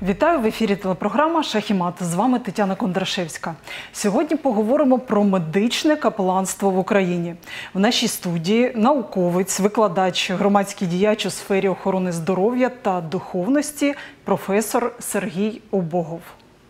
Вітаю, в ефірі телепрограма «Шах і мат». З вами Тетяна Кондрашевська. Сьогодні поговоримо про медичне капеланство в Україні. В нашій студії науковець, викладач, громадський діяч у сфері охорони здоров'я та духовності професор Сергій Убогов.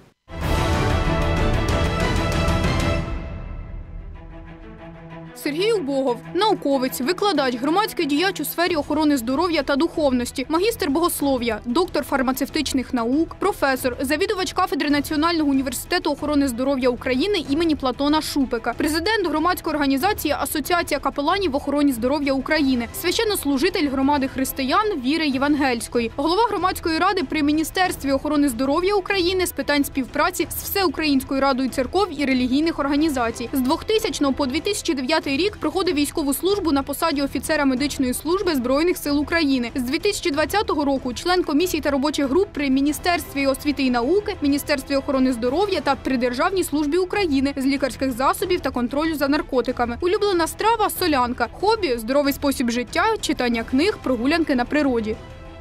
Сергій Убогов – науковець, викладач, громадський діяч у сфері охорони здоров'я та духовності, магістр богослов'я, доктор фармацевтичних наук, професор, завідувач кафедри Національного університету охорони здоров'я України імені Платона Шупика, президент громадської організації Асоціація капеланів в охороні здоров'я України, священнослужитель громади християн віри євангельської, голова громадської ради при Міністерстві охорони здоров'я України з питань співпраці з Всеукраїнською радою церков і релігійних організацій. З 2000 по 2009 рік проходив військову службу на посаді офіцера медичної служби Збройних сил України. З 2020 року член комісій та робочих груп при Міністерстві освіти і науки, Міністерстві охорони здоров'я та при Державній службі України з лікарських засобів та контролю за наркотиками. Улюблена страва – солянка. Хобі – здоровий спосіб життя, читання книг, прогулянки на природі.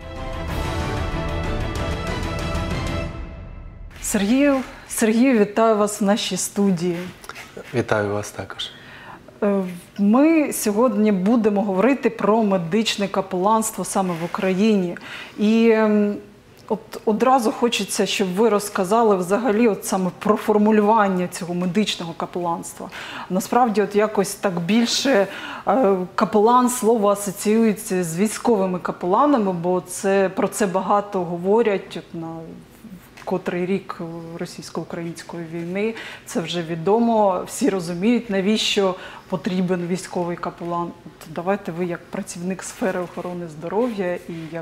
Сергію, вітаю вас в нашій студії. Вітаю вас також. Ми сьогодні будемо говорити про медичне капеланство саме в Україні. І одразу хочеться, щоб ви розказали взагалі саме про формулювання цього медичного капеланства. Насправді якось так більше капелан слово асоціюється з військовими капеланами, бо про це багато говорять на котрий рік російсько-української війни, це вже відомо, всі розуміють, навіщо потрібен військовий капелан. Давайте ви, як працівник сфери охорони здоров'я і як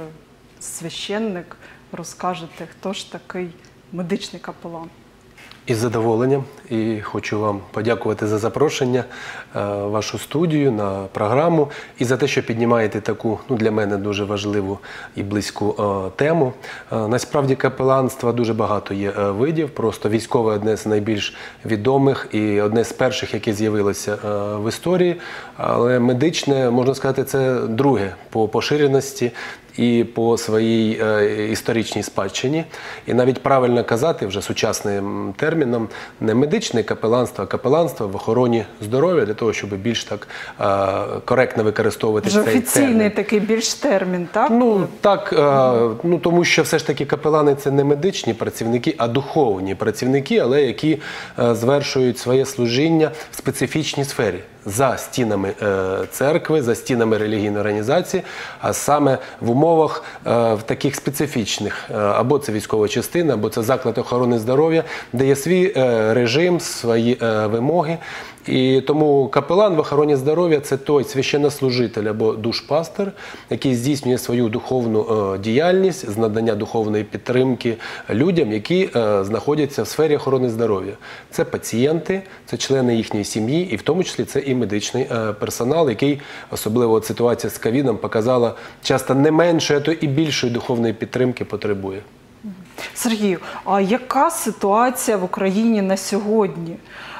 священник, розкажете, хто ж такий медичний капелан. Із задоволенням. І хочу вам подякувати за запрошення в вашу студію на програму і за те, що піднімаєте таку, для мене дуже важливу і близьку тему. Насправді капеланства дуже багато є видів, просто військове одне з найбільш відомих і одне з перших, яке з'явилося в історії, але медичне, можна сказати, це друге по поширеності і по своїй історичній спадщині. І навіть правильно казати вже сучасним терміном не медичне капеланство, а капеланство в охороні здоров'я, для того, щоб більш так коректно використовувати цей термін. Офіційний такий більш термін, так? Так, тому що все ж таки капелани – це не медичні працівники, а духовні працівники, але які звершують своє служіння в специфічній сфері. За стінами церкви, за стінами релігійної організації, а саме в умовах в таких специфічних, або це військова частина, або це заклад охорони здоров'я, де є свій режим, свої вимоги. І тому капелан в охороні здоров'я – це той священнослужитель або душпастер, який здійснює свою духовну діяльність з надання духовної підтримки людям, які знаходяться в сфері охорони здоров'я. Це пацієнти, це члени їхньої сім'ї, і в тому числі це і медичний персонал, який, особливо ситуація з ковідом, показала, часто не меншої, а то і більшої духовної підтримки потребує. Сергію, а яка ситуація в Україні на сьогодні?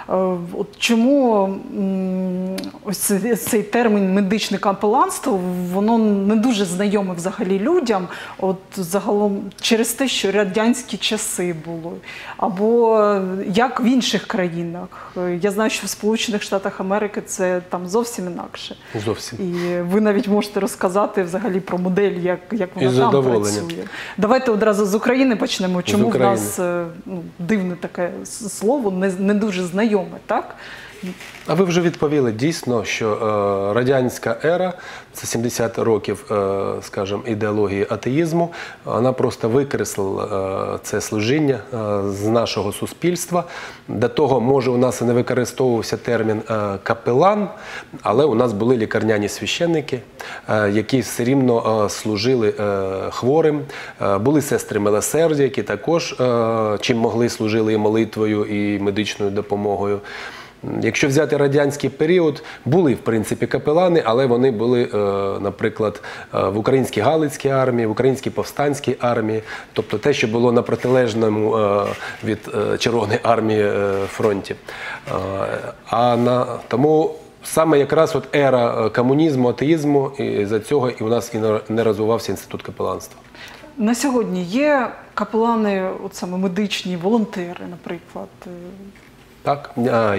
Чому ось цей термін медичне капеланство, воно не дуже знайоме взагалі людям, загалом через те, що радянські часи були, або як в інших країнах. Я знаю, що в Сполучених Штатах Америки це там зовсім інакше. Зовсім. І ви навіть можете розказати взагалі про модель, як вона там працює. Давайте одразу з України почнемо. Чому в нас дивне таке слово, не дуже знайоме, так? А ви вже відповіли дійсно, що радянська ера, це 70 років, скажімо, ідеології атеїзму, вона просто викреслила це служіння з нашого суспільства. До того, може, у нас і не використовувався термін капелан, але у нас були лікарняні священники, які все рівно служили хворим. Були сестри милосердя, які також чим могли служили і молитвою, і медичною допомогою. Якщо взяти радянський період, були, в принципі, капелани, але вони були, наприклад, в Українській Галицькій армії, в Українській повстанській армії, тобто те, що було на протилежному від Червоної армії фронті. Тому саме якраз ера комунізму, атеїзму, і за цього і у нас і не розвивався інститут капеланства. На сьогодні є капелани, от саме медичні, волонтери, наприклад. Так,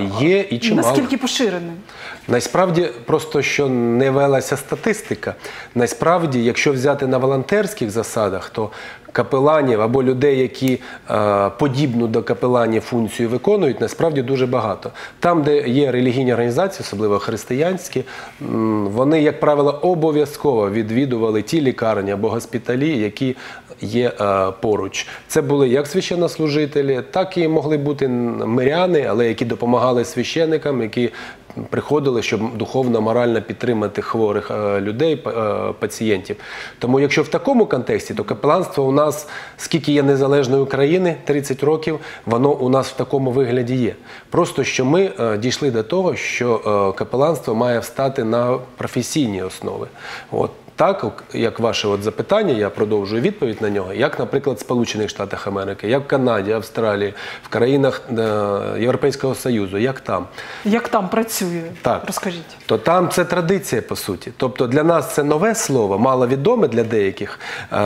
є і чимало. Наскільки поширеним? Насправді, просто що не велася статистика. Насправді, якщо взяти на волонтерських засадах, то капеланів або людей, які подібну до капеланів функцію виконують, насправді дуже багато. Там, де є релігійні організації, особливо християнські, вони, як правило, обов'язково відвідували ті лікарні або госпіталі, які є поруч. Це були як священнослужителі, так і могли бути миряни, але які допомагали священникам, які приходили, щоб духовно, морально підтримати хворих людей, пацієнтів. Тому якщо в такому контексті, то капеланство у нас, скільки є незалежної України, 30 років, воно у нас в такому вигляді є. Просто, що ми дійшли до того, що капеланство має встати на професійні основи. От. Так, як ваше запитання, я продовжую відповідь на нього, як, наприклад, в Сполучених Штатах Америки, як в Канаді, Австралії, в країнах Європейського Союзу, як там. Як там працює? Так. Розкажіть. То там це традиція, по суті. Тобто для нас це нове слово, маловідоме для деяких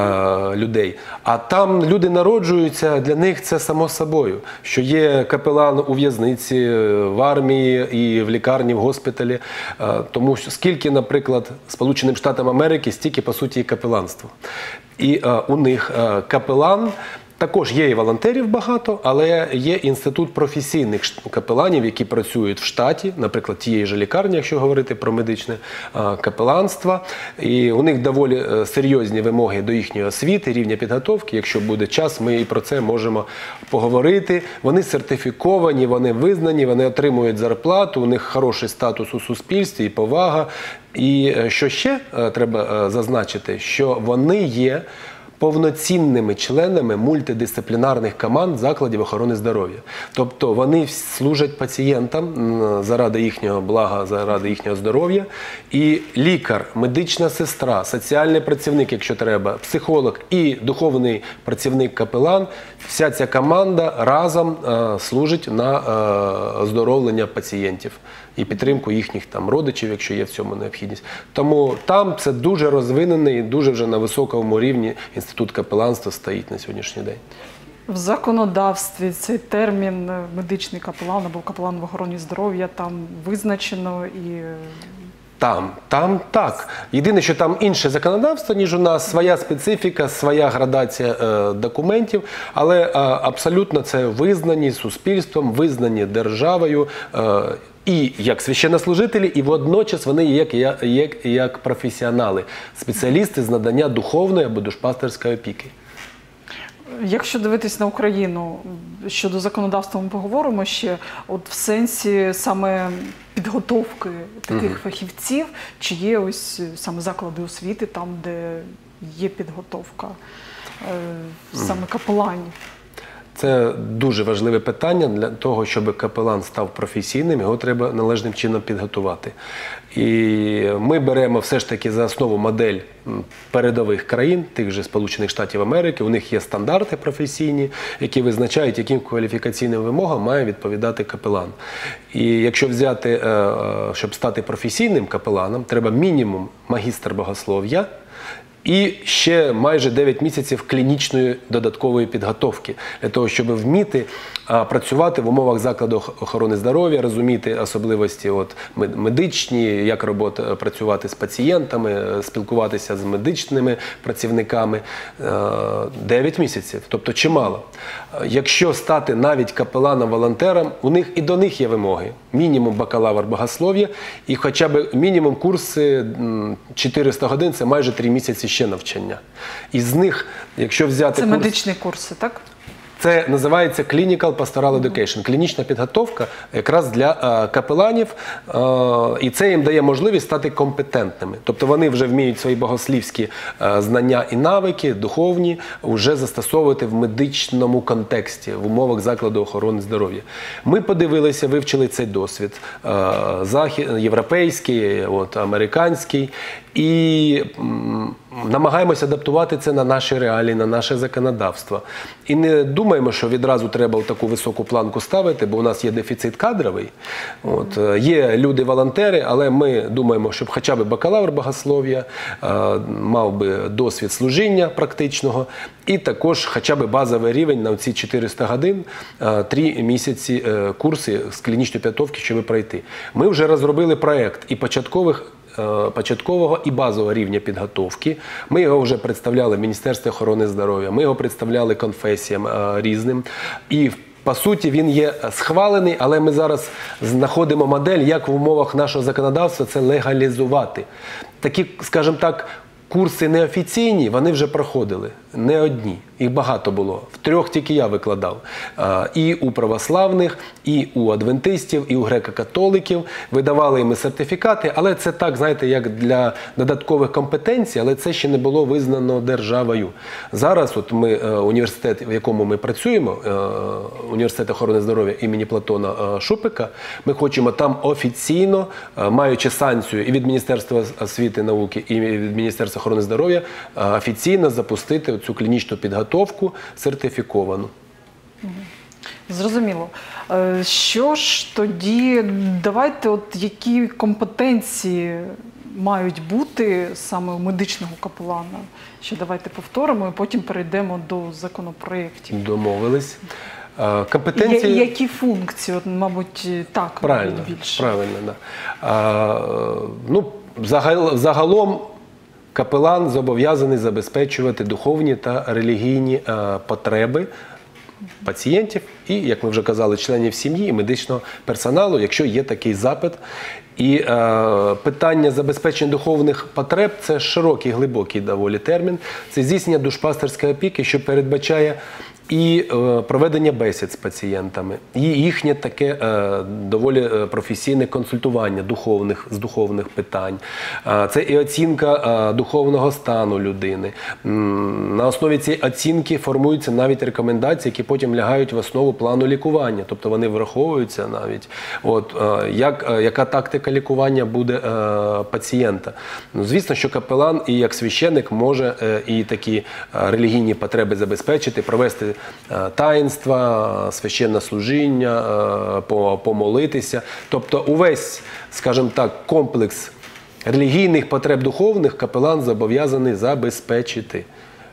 людей, а там люди народжуються, для них це само собою, що є капелан у в'язниці, в армії і в лікарні, в госпіталі. Тому що скільки, наприклад, Сполученим Штатам Америки, стільки, по суті, і капеланство. І у них капелан, також є і волонтерів багато, але є інститут професійних капеланів, які працюють в штаті, наприклад, тієї ж лікарні, якщо говорити про медичне капеланство. І у них доволі серйозні вимоги до їхньої освіти, рівня підготовки. Якщо буде час, ми і про це можемо поговорити. Вони сертифіковані, вони визнані, вони отримують зарплату, у них хороший статус у суспільстві і повага. І що ще треба зазначити, що вони є повноцінними членами мультидисциплінарних команд закладів охорони здоров'я. Тобто вони служать пацієнтам заради їхнього блага, заради їхнього здоров'я. І лікар, медична сестра, соціальний працівник, якщо треба, психолог і духовний працівник-капелан, вся ця команда разом служить на оздоровлення пацієнтів і підтримку їхніх родичів, якщо є в цьому необхідність. Тому там це дуже розвинений, дуже вже на високому рівні інститут капеланства стоїть на сьогоднішній день. В законодавстві цей термін медичний капелан або капелан в охороні здоров'я там визначено і... Там так. Єдине, що там інше законодавство, ніж у нас, своя специфіка, своя градація документів, але абсолютно це визнані суспільством, визнані державою, і як священнослужителі, і водночас вони є як професіонали, спеціалісти з надання духовної або душпастерської опіки. Якщо дивитись на Україну, щодо законодавства ми поговоримо ще, от в сенсі саме підготовки таких фахівців, чи є ось саме заклади освіти, там, де є підготовка саме капеланів? Це дуже важливе питання. Для того, щоб капелан став професійним, його треба належним чином підготувати. І ми беремо все ж таки за основу модель передових країн, тих же Сполучених Штатів Америки. У них є стандарти професійні, які визначають, яким кваліфікаційним вимогам має відповідати капелан. І якщо взяти, щоб стати професійним капеланом, треба мінімум магістр богослов'я, і ще майже 9 місяців клінічної додаткової підготовки для того, щоб вміти працювати в умовах закладу охорони здоров'я, розуміти особливості медичні, як працювати з пацієнтами, спілкуватися з медичними працівниками. 9 місяців, тобто чимало. Якщо стати навіть капеланом-волонтером, і до них є вимоги. Мінімум бакалавр богослов'я і хоча б мінімум курси 400 годин – це майже 3 місяці ще навчання. Із них, якщо взяти Це медичні курси, так? Це називається Clinical Pastoral Education, клінічна підготовка якраз для капеланів, і це їм дає можливість стати компетентними. Тобто вони вже вміють свої богослівські знання і навики, духовні, вже застосовувати в медичному контексті, в умовах закладу охорони здоров'я. Ми подивилися, вивчили цей досвід, європейський, американський, і намагаємося адаптувати це на наші реалії, на наше законодавство. І не думаємо, що відразу треба таку високу планку ставити, бо у нас є дефіцит кадровий. Є люди-волонтери, але ми думаємо, щоб хоча б бакалавр богослов'я мав би досвід служіння практичного і також хоча б базовий рівень на ці 400 годин, 3 місяці курси з клінічної підготовки, щоб пройти. Ми вже розробили проєкт і початкового і базового рівня підготовки. Ми його вже представляли Міністерству охорони здоров'я, ми його представляли конфесіям різним. І по суті, він є схвалений, але ми зараз знаходимо модель, як в умовах нашого законодавства це легалізувати. Такі, скажімо так, курси неофіційні, вони вже проходили, не одні. Їх багато було. В 3 тільки я викладав. І у православних, і у адвентистів, і у греко-католиків. Видавали їм сертифікати, але це так, знаєте, як для додаткових компетенцій, але це ще не було визнано державою. Зараз от ми, університет, в якому ми працюємо, університет охорони здоров'я імені Платона Шупика, ми хочемо там офіційно, маючи санкцію і від Міністерства освіти і науки, і від Міністерства охорони здоров'я, офіційно запустити цю клінічну підготовку сертифіковану. Зрозуміло. Що ж тоді, давайте, от які компетенції мають бути саме у медичного капелана? Ще давайте повторимо і потім перейдемо до законопроєктів. Домовились. Компетенції... Які функції? От, мабуть, так, правильно, більше. Правильно, да. Загалом капелан зобов'язаний забезпечувати духовні та релігійні потреби пацієнтів і, як ми вже казали, членів сім'ї і медичного персоналу, якщо є такий запит. І питання забезпечення духовних потреб – це широкий, глибокий доволі термін. Це здійснення душпастерської опіки, що передбачає і проведення бесід з пацієнтами, і їхнє таке доволі професійне консультування з духовних питань. Це і оцінка духовного стану людини. На основі цієї оцінки формуються навіть рекомендації, які потім лягають в основу плану лікування. Тобто вони враховуються навіть, яка тактика лікування буде пацієнта. Звісно, що капелан і як священник може і такі релігійні потреби забезпечити, провести таїнства, священне служіння, помолитися. Тобто увесь, скажімо так, комплекс релігійних потреб духовних капелан зобов'язаний забезпечити.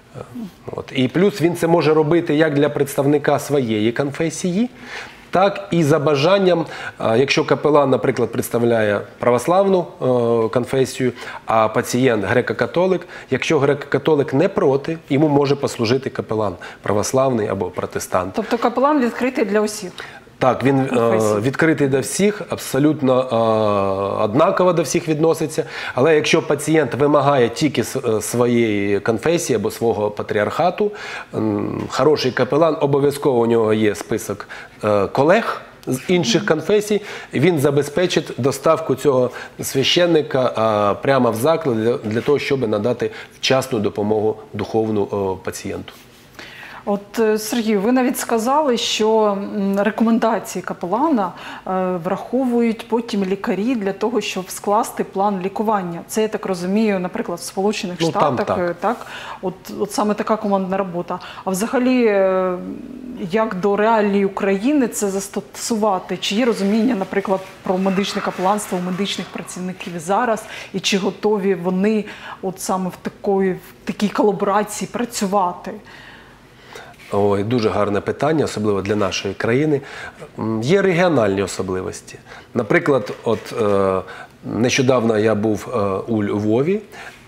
І плюс він це може робити як для представника своєї конфесії, так і за бажанням, якщо капелан, наприклад, представляє православну конфесію, а пацієнт греко-католик, якщо греко-католик не проти, йому може послужити капелан православний або протестант. Тобто капелан відкритий для усіх? Так, він відкритий до всіх, абсолютно однаково до всіх відноситься. Але якщо пацієнт вимагає тільки своєї конфесії або свого патріархату, хороший капелан, обов'язково у нього є список колег з інших конфесій, він забезпечить доставку цього священника прямо в заклад для того, щоб надати вчасну допомогу духовну пацієнту. От, Сергію, ви навіть сказали, що рекомендації капелана враховують потім лікарі для того, щоб скласти план лікування. Це, я так розумію, наприклад, в Сполучених Штатах, так? От саме така командна робота. А взагалі, як до реалій України це застосувати? Чи є розуміння, наприклад, про медичне капеланство у медичних працівників зараз? І чи готові вони от саме в такій колаборації працювати? Ой, дуже гарне питання, особливо для нашої країни. Є регіональні особливості. Наприклад, нещодавно я був у Львові,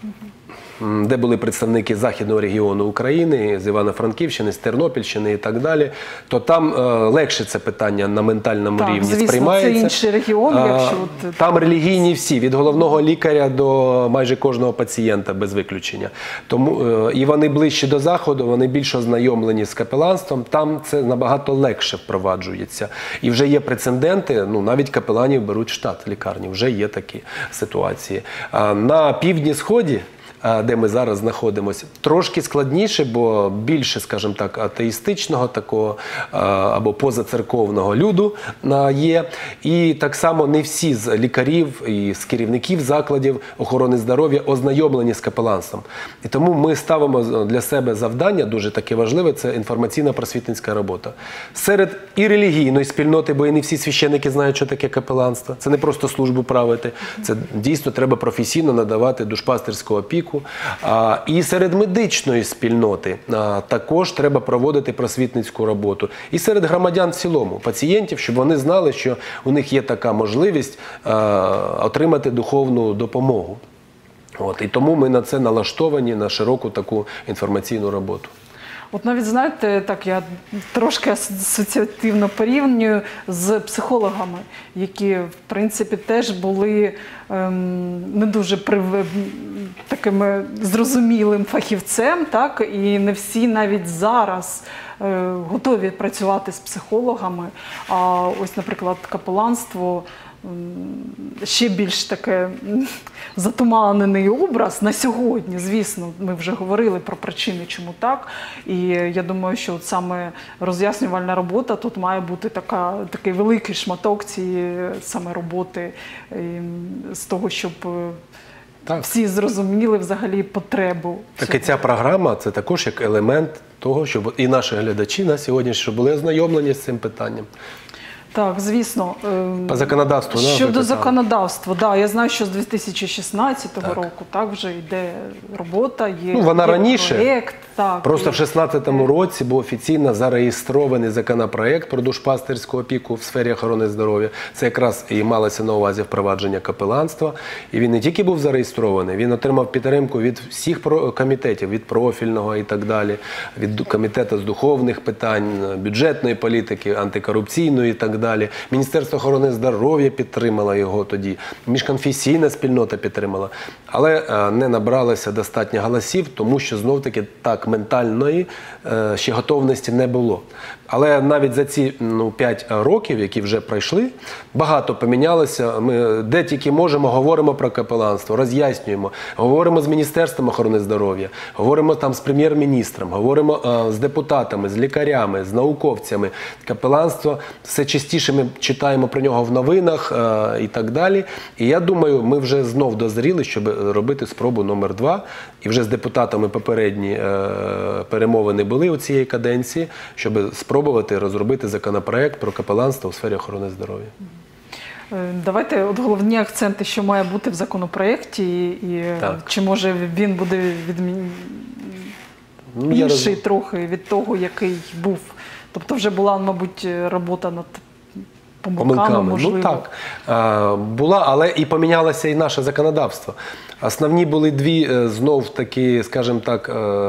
де були представники Західного регіону України, з Івано-Франківщини, з Тернопільщини і так далі, то там легше це питання на ментальному рівні сприймається. Звісно, це інший регіон. Там релігійні всі, від головного лікаря до майже кожного пацієнта, без виключення. Тому і вони ближче до Заходу, вони більш ознайомлені з капеланством, там це набагато легше впроваджується. І вже є прецеденти, навіть капеланів беруть в штат лікарні, вже є такі ситуації. На півдні-сході де ми зараз знаходимося. Трошки складніше, бо більше, скажімо так, атеїстичного такого або позацерковного люду є. І так само не всі з лікарів і з керівників закладів охорони здоров'я ознайомлені з капеланством. І тому ми ставимо для себе завдання, дуже таке важливе, це інформаційно-просвітницька робота. Серед і релігійної спільноти, бо і не всі священники знають, що таке капеланство. Це не просто службу правити, це дійсно треба професійно надавати душпастерську опіку. І серед медичної спільноти також треба проводити просвітницьку роботу. І серед громадян в цілому, пацієнтів, щоб вони знали, що у них є така можливість отримати духовну допомогу. І тому ми на це налаштовані, на широку таку інформаційну роботу. От навіть, знаєте, так, я трошки асоціативно порівнюю з психологами, які, в принципі, теж були не дуже таким зрозумілим фахівцем, так, і не всі навіть зараз готові працювати з психологами. А ось, наприклад, капеланство ще більш таке затуманений образ на сьогодні, звісно, ми вже говорили про причини, чому так. І я думаю, що от саме роз'яснювальна робота тут має бути такий великий шматок цієї саме роботи з того, щоб всі зрозуміли взагалі потребу. Так і ця програма – це також як елемент того, щоб і наші глядачі на сьогодні щоб були ознайомлені з цим питанням. Так, звісно. По законодавству. Щодо законодавства, да, я знаю, що з 2016 року так вже йде робота, є, вона раніше, проєкт. Так, просто в 2016 році був офіційно зареєстрований законопроєкт про душпастерську опіку в сфері охорони здоров'я. Це якраз і малося на увазі впровадження капеланства. І він не тільки був зареєстрований, він отримав підтримку від всіх комітетів, від профільного і так далі, від комітету з духовних питань, бюджетної політики, антикорупційної і так далі. Міністерство охорони здоров'я підтримало його тоді, міжконфесійна спільнота підтримала. Але не набралося достатньо голосів, тому що знов-таки так ментальної ще готовності не було. Але навіть за ці 5 років, які вже пройшли, багато помінялося. Ми де тільки можемо, говоримо про капеланство, роз'яснюємо, говоримо з Міністерством охорони здоров'я, говоримо там з прем'єр-міністром, говоримо з депутатами, з лікарями, з науковцями. Капеланство все частіше ми читаємо про нього в новинах і так далі. І я думаю, ми вже знов дозріли, щоб робити спробу номер 2. І вже з депутатами попередні перемовини були у цієї каденції, щоб спробувати розробити законопроект про капеланство у сфері охорони здоров'я. Давайте от головні акценти, що має бути в законопроекті, і чи може він буде інший трохи від того, який був. Тобто вже була, мабуть, робота над помилками, можливо. Ну так, була, але і помінялося і наше законодавство. Основні були дві, знов-таки, скажімо так,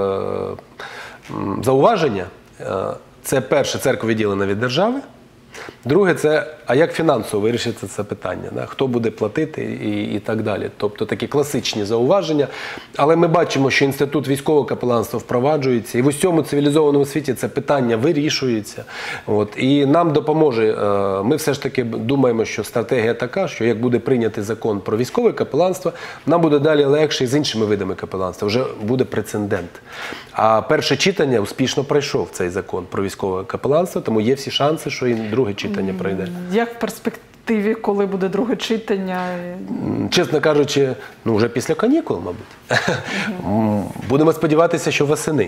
зауваження. Це перше, церква відділена від держави. Друге, це, а як фінансово вирішиться це питання, да? Хто буде платити і так далі. Тобто такі класичні зауваження. Але ми бачимо, що інститут військового капеланства впроваджується, і в усьому цивілізованому світі це питання вирішується. І нам допоможе, ми все ж таки думаємо, що стратегія така, що як буде прийнятий закон про військове капеланство, нам буде далі легше і з іншими видами капеланства, вже буде прецедент. А перше читання успішно пройшов цей закон про військове капеланство, тому є всі шанси, що і друге читання пройде. Як в перспективі, коли буде друге читання? Чесно кажучи, вже після канікул, мабуть. Будемо сподіватися, що восени.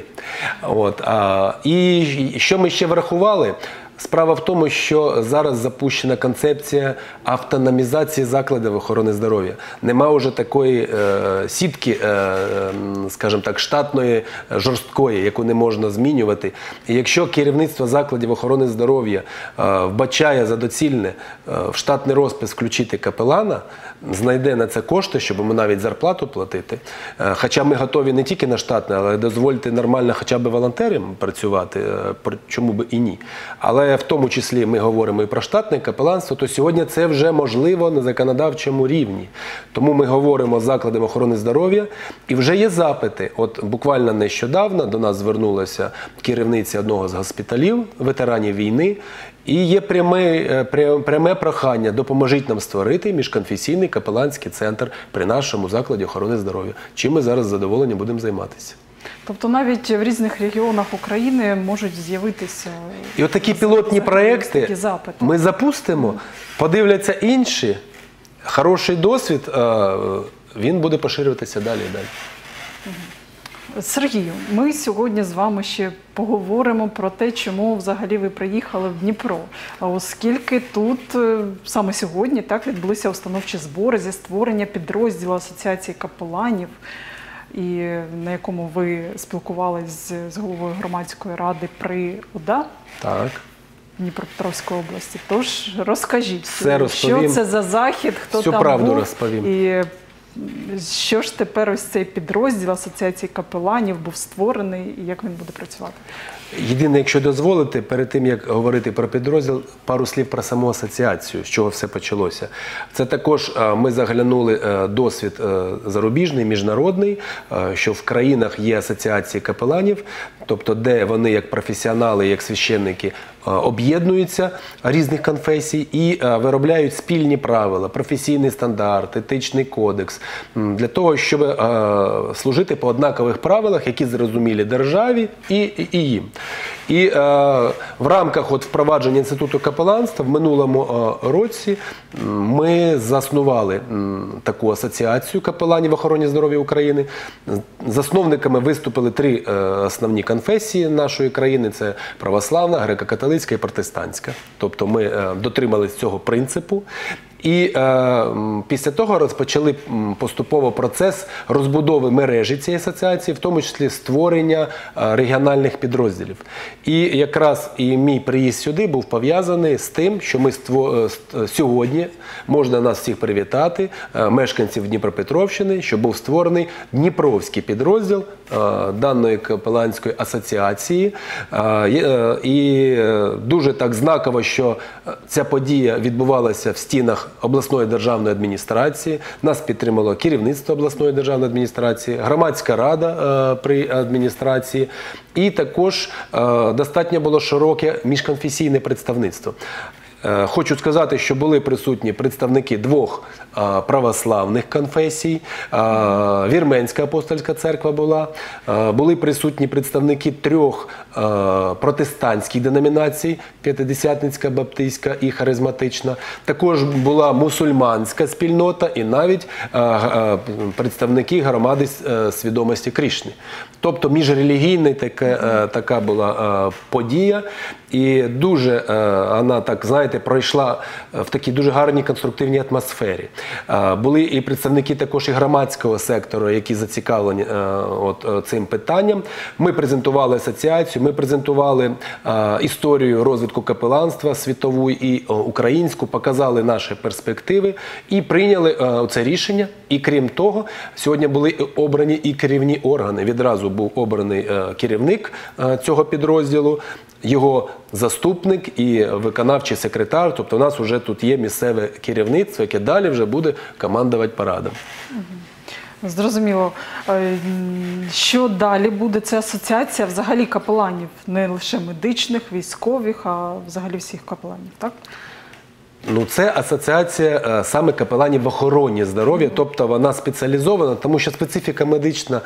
І що ми ще врахували? Справа в тому, що зараз запущена концепція автономізації закладів охорони здоров'я. Нема вже такої сітки, скажімо так, штатної, жорсткої, яку не можна змінювати. І якщо керівництво закладів охорони здоров'я вбачає за доцільне в штатний розпис включити капелана, знайде на це кошти, щоб йому навіть зарплату платити. Хоча ми готові не тільки на штатне, але дозвольте нормально хоча б волонтерам працювати, чому б і ні. Але але в тому числі ми говоримо і про штатне капеланство, то сьогодні це вже можливо на законодавчому рівні. Тому ми говоримо з закладами охорони здоров'я, і вже є запити. От буквально нещодавно до нас звернулася керівниця одного з госпіталів, ветеранів війни, і є пряме прохання: допоможіть нам створити міжконфесійний капеланський центр при нашому закладі охорони здоров'я. Чим ми зараз з задоволенням будемо займатися. Тобто навіть в різних регіонах України можуть з'явитися І от такі пілотні проекти такі запити. ми запустимо, подивляться інші, хороший досвід, він буде поширюватися далі і далі. Сергію, ми сьогодні з вами ще поговоримо про те, чому взагалі ви приїхали в Дніпро. А оскільки тут саме сьогодні так відбулися установчі збори зі створення підрозділу Асоціації капеланів, і на якому ви спілкувались з головою громадської ради при ОДА Так. Дніпропетровської області. Тож розкажіть, Все розповім. що це за захід, хто Всю там правду був, розповім. і що ж тепер ось цей підрозділ Асоціації капеланів був створений і як він буде працювати? Єдине, якщо дозволите, перед тим, як говорити про підрозділ, пару слів про саму асоціацію, з чого все почалося. Це також ми заглянули досвід зарубіжний, міжнародний, що в країнах є асоціації капеланів, тобто де вони як професіонали, як священники об'єднуються різних конфесій і виробляють спільні правила, професійний стандарт, етичний кодекс, для того, щоб служити по однакових правилах, які зрозумілі державі і їм. І в рамках впровадження інституту капеланства в минулому році ми заснували таку асоціацію капеланів в охороні здоров'я України. Засновниками виступили три основні конфесії нашої країни – це православна, греко-католицька і протестантська. Тобто ми дотримались цього принципу. І після того розпочали поступово процес розбудови мережі цієї асоціації, в тому числі створення регіональних підрозділів. І якраз і мій приїзд сюди був пов'язаний з тим, що ми сьогодні, можна нас всіх привітати, мешканців Дніпропетровщини, що був створений Дніпровський підрозділ даної капеланської асоціації. І дуже так знаково, що ця подія відбувалася в стінах обласної державної адміністрації. Нас підтримало керівництво обласної державної адміністрації, громадська рада при адміністрації і також достатньо було широке міжконфесійне представництво. Хочу сказати, що були присутні представники двох православних конфесій, Вірменська апостольська церква були присутні представники трьох протестантських деномінацій, П'ятидесятницька, Баптистська і Харизматична. Також була мусульманська спільнота і навіть представники громади свідомості Крішни. Тобто міжрелігійна така була подія. І дуже вона, так, знаєте, пройшла в такій дуже гарній конструктивній атмосфері. Були і представники також і громадського сектору, які зацікавлені цим питанням. Ми презентували асоціацію, ми презентували історію розвитку капеланства світову і українську, показали наші перспективи і прийняли це рішення. І крім того, сьогодні були обрані і керівні органи. Відразу був обраний керівник цього підрозділу, його заступник і виконавчий секретар. Тобто у нас вже тут є місцеве керівництво, яке далі вже буде командувати парадом. Зрозуміло. Що далі буде? Це асоціація взагалі капеланів, не лише медичних, військових, а взагалі всіх капеланів, так? Ну, це асоціація саме капеланів в охороні здоров'я, тобто вона спеціалізована, тому що специфіка медична,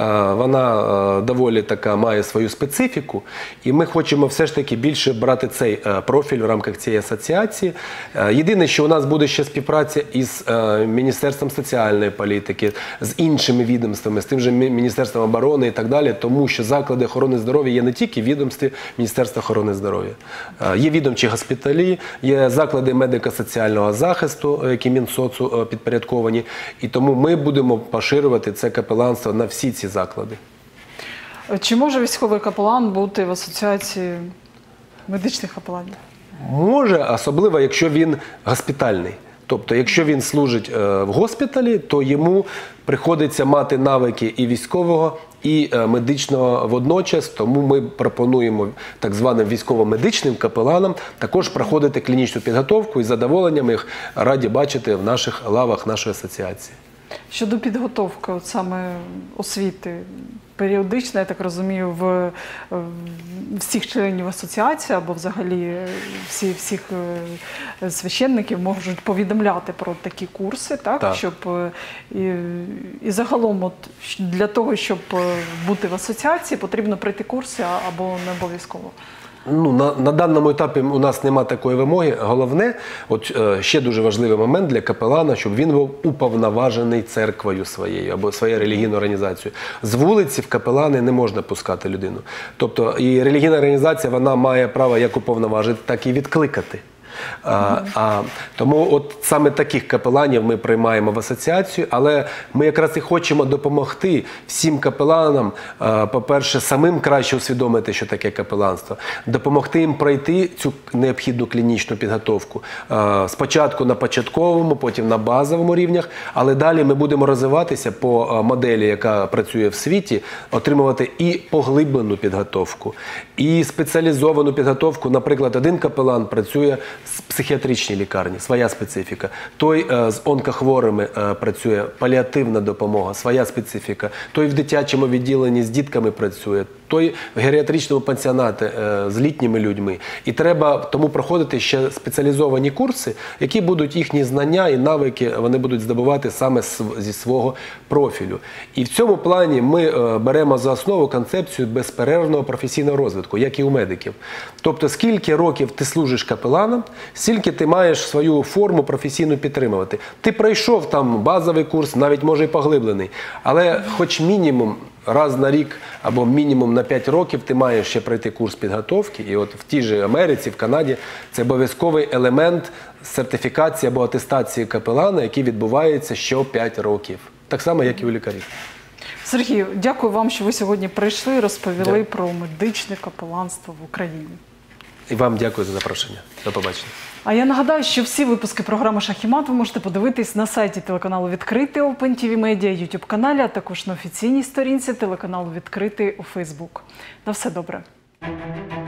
вона доволі така має свою специфіку, і ми хочемо все ж таки більше брати цей профіль в рамках цієї асоціації. Єдине, що у нас буде ще співпраця із Міністерством соціальної політики, з іншими відомствами, з тим же Міністерством оборони і так далі, тому що заклади охорони здоров'я є не тільки в відомстві Міністерства охорони здоров'я. Є відомчі госпіталі, є заклади медико-соціального захисту, які Мінсоцу підпорядковані, і тому ми будемо поширювати це капеланство на всі ці заклади. Чи може військовий капелан бути в асоціації медичних капеланів? Може, особливо, якщо він госпітальний. Тобто, якщо він служить в госпіталі, то йому приходиться мати навики і військового, і медичного водночас, тому ми пропонуємо так званим військово-медичним капеланам також проходити клінічну підготовку, і з задоволенням їх раді бачити в наших лавах нашої асоціації. Щодо підготовки, от саме освіти, періодично, я так розумію, в всіх членів асоціації або взагалі всіх священників можуть повідомляти про такі курси, так? Так. Щоб і загалом от, для того, щоб бути в асоціації, потрібно пройти курси або не обов'язково. Ну, на даному етапі у нас немає такої вимоги. Головне, от ще дуже важливий момент для капелана, щоб він був уповноважений церквою своєю або своєю релігійною організацією. З вулиці в капелани не можна пускати людину. Тобто і релігійна організація, вона має право як уповноважити, так і відкликати. Тому от саме таких капеланів ми приймаємо в асоціацію, але ми якраз і хочемо допомогти всім капеланам, по-перше, самим краще усвідомити, що таке капеланство, допомогти їм пройти цю необхідну клінічну підготовку. Спочатку на початковому, потім на базовому рівнях, але далі ми будемо розвиватися по моделі, яка працює в світі, отримувати і поглиблену підготовку, і спеціалізовану підготовку. Наприклад, один капелан працює в психіатричній лікарні, своя специфіка. Той з онкохворими працює, паліативна допомога, своя специфіка. Той в дитячому відділенні з дітками працює, той в геріатричному пансіонаті з літніми людьми. І треба тому проходити ще спеціалізовані курси, які будуть їхні знання і навики, вони будуть здобувати саме зі свого профілю. І в цьому плані ми беремо за основу концепцію безперервного професійного розвитку, як і у медиків. Тобто, скільки років ти служиш капеланом, стільки ти маєш свою форму професійну підтримувати. Ти пройшов там базовий курс, навіть може і поглиблений, але хоч мінімум раз на рік або мінімум на 5 років ти маєш ще пройти курс підготовки. І от в тій же Америці, в Канаді це обов'язковий елемент сертифікації або атестації капелана, який відбувається що 5 років. Так само, як і у лікарів. Сергій, дякую вам, що ви сьогодні прийшли і розповіли про медичне капеланство в Україні. І вам дякую за запрошення. До побачення. А я нагадаю, що всі випуски програми «Шах і мат» ви можете подивитись на сайті телеканалу «Відкритий» OpenTV Media, YouTube-каналі, а також на офіційній сторінці телеканалу «Відкритий» у Facebook. На все добре.